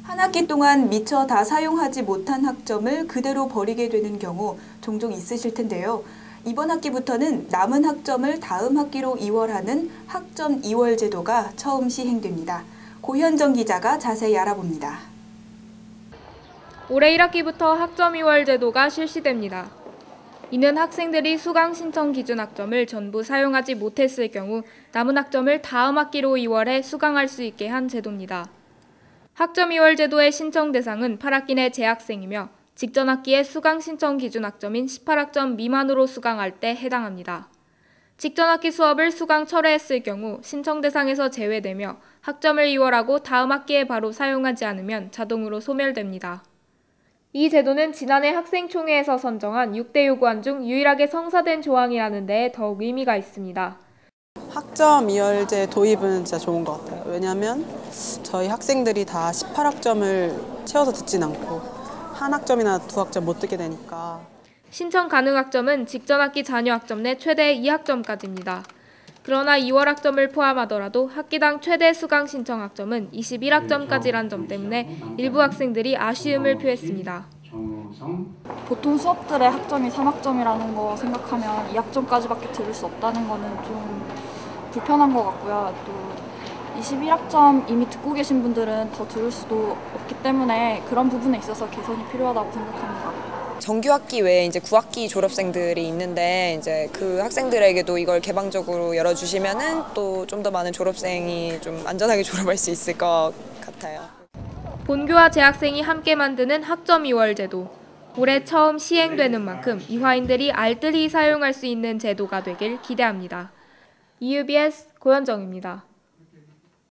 한 학기 동안 미처 다 사용하지 못한 학점을 그대로 버리게 되는 경우 종종 있으실 텐데요. 이번 학기부터는 남은 학점을 다음 학기로 이월하는 학점 이월 제도가 처음 시행됩니다. 고현정 기자가 자세히 알아봅니다. 올해 1학기부터 학점 이월 제도가 실시됩니다. 이는 학생들이 수강 신청 기준 학점을 전부 사용하지 못했을 경우 남은 학점을 다음 학기로 이월해 수강할 수 있게 한 제도입니다. 학점 이월 제도의 신청 대상은 8학기 내 재학생이며 직전 학기에 수강 신청 기준 학점인 18학점 미만으로 수강할 때 해당합니다. 직전 학기 수업을 수강 철회했을 경우 신청 대상에서 제외되며 학점을 이월하고 다음 학기에 바로 사용하지 않으면 자동으로 소멸됩니다. 이 제도는 지난해 학생총회에서 선정한 6대 요구안 중 유일하게 성사된 조항이라는 데에 더욱 의미가 있습니다. 학점 이월제 도입은 진짜 좋은 것 같아요. 왜냐하면 저희 학생들이 다 18학점을 채워서 듣진 않고 한 학점이나 두 학점 못 듣게 되니까. 신청 가능 학점은 직전 학기 잔여 학점 내 최대 2학점까지입니다. 그러나 2월 학점을 포함하더라도 학기당 최대 수강 신청 학점은 21학점까지란 점 때문에 일부 학생들이 아쉬움을 표했습니다. 보통 수업들의 학점이 3학점이라는 거 생각하면 2학점까지밖에 들을 수 없다는 거는 좀 불편한 것 같고요. 또 21학점 이미 듣고 계신 분들은 더 들을 수도 없기 때문에 그런 부분에 있어서 개선이 필요하다고 생각합니다. 정규학기 외에 이제 9학기 졸업생들이 있는데 이제 그 학생들에게도 이걸 개방적으로 열어주시면은 또 좀 더 많은 졸업생이 좀 안전하게 졸업할 수 있을 것 같아요. 본교와 재학생이 함께 만드는 학점 이월 제도. 올해 처음 시행되는 만큼 이화인들이 알뜰히 사용할 수 있는 제도가 되길 기대합니다. EUBS 고현정입니다.